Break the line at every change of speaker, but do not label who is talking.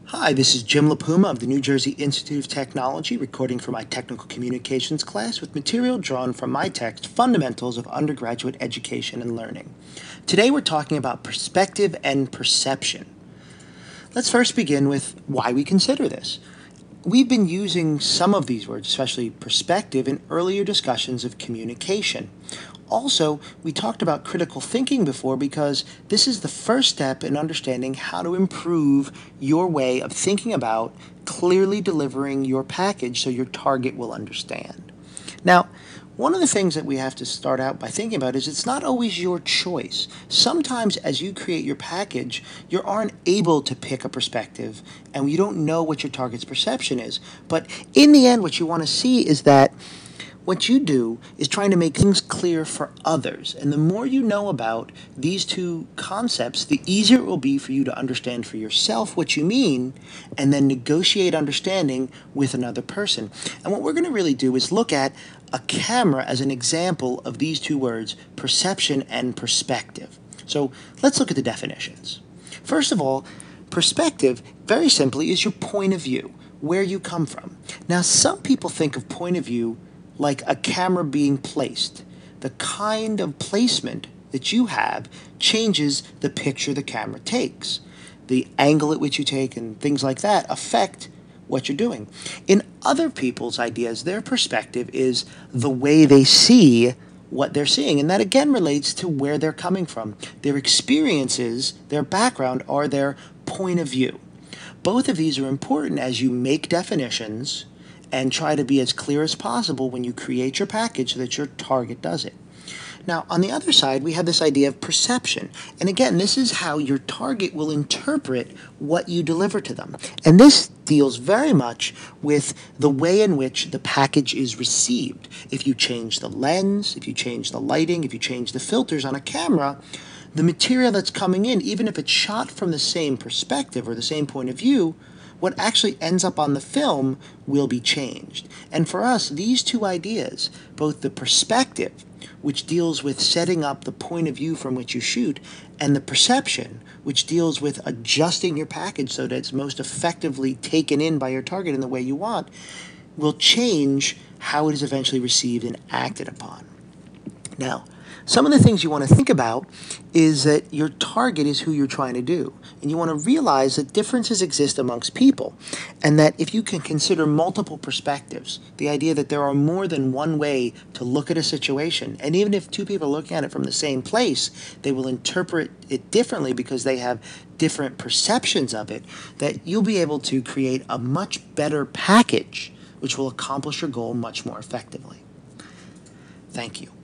Hi, this is Jim Lipuma of the New Jersey Institute of Technology, recording for my Technical Communications class with material drawn from my text, Fundamentals of Undergraduate Education and Learning. Today we're talking about perspective and perception. Let's first begin with why we consider this. We've been using some of these words, especially perspective, in earlier discussions of communication. Also, we talked about critical thinking before because this is the first step in understanding how to improve your way of thinking about clearly delivering your package so your target will understand. Now, one of the things that we have to start out by thinking about is it's not always your choice. Sometimes as you create your package, you aren't able to pick a perspective and you don't know what your target's perception is. But in the end, what you want to see is that what you do is trying to make things clear for others. And the more you know about these two concepts, the easier it will be for you to understand for yourself what you mean and then negotiate understanding with another person. And what we're going to really do is look at a camera as an example of these two words, perception and perspective. So let's look at the definitions. First of all, perspective, very simply, is your point of view, where you come from. Now, some people think of point of view like a camera being placed. The kind of placement that you have changes the picture the camera takes. The angle at which you take and things like that affect what you're doing. In other people's ideas, their perspective is the way they see what they're seeing, and that again relates to where they're coming from. Their experiences, their background, are their point of view. Both of these are important as you make definitions and try to be as clear as possible when you create your package so that your target does it. Now, on the other side, we have this idea of perception. And again, this is how your target will interpret what you deliver to them. And this deals very much with the way in which the package is received. If you change the lens, if you change the lighting, if you change the filters on a camera, the material that's coming in, even if it's shot from the same perspective or the same point of view, what actually ends up on the film will be changed. And for us, these two ideas, both the perspective, which deals with setting up the point of view from which you shoot, and the perception, which deals with adjusting your package so that it's most effectively taken in by your target in the way you want, will change how it is eventually received and acted upon. Now, some of the things you want to think about is that your target is who you're trying to do. And you want to realize that differences exist amongst people. And that if you can consider multiple perspectives, the idea that there are more than one way to look at a situation, and even if two people are looking at it from the same place, they will interpret it differently because they have different perceptions of it, that you'll be able to create a much better package which will accomplish your goal much more effectively. Thank you.